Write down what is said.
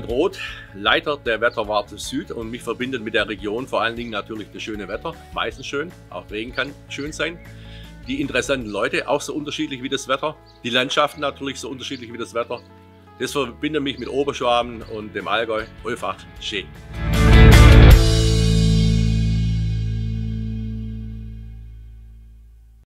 Harald Roth, Leiter der Wetterwarte Süd, und mich verbindet mit der Region vor allen Dingen natürlich das schöne Wetter, meistens schön, auch Regen kann schön sein. Die interessanten Leute, auch so unterschiedlich wie das Wetter. Die Landschaften natürlich so unterschiedlich wie das Wetter. Das verbindet mich mit Oberschwaben und dem Allgäu einfach schön.